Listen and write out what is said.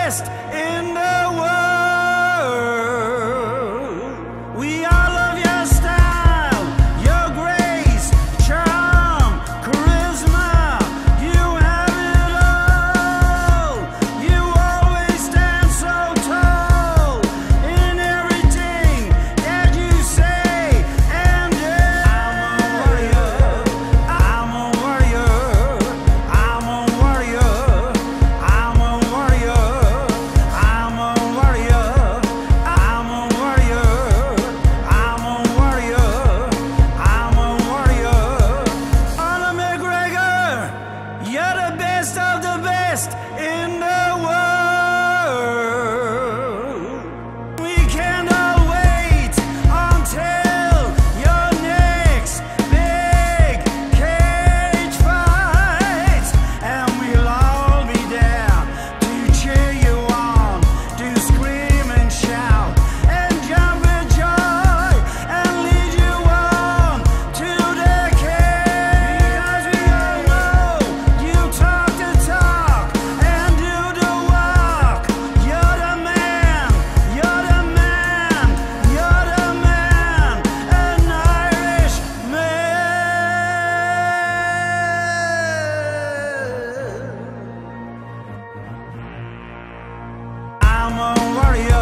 best in the world. We all love your style, your grace, charm, charisma. You have it all. You always stand so tall in everything that you say and do. I'm a warrior. I'm a warrior. I'm a warrior. I'm a warrior. I'm a warrior. I'm a warrior. I'm a warrior. Conor McGregor, you're the best of the best in the world. We can't all wait until your next big cage fight, and we'll all be there to cheer you on, to scream and shout and jump with joy and lead you on to the cage. Because we all know you talk the talk and do the walk. You're the man, you're the man, you're the man, an Irish man. I'm a warrior.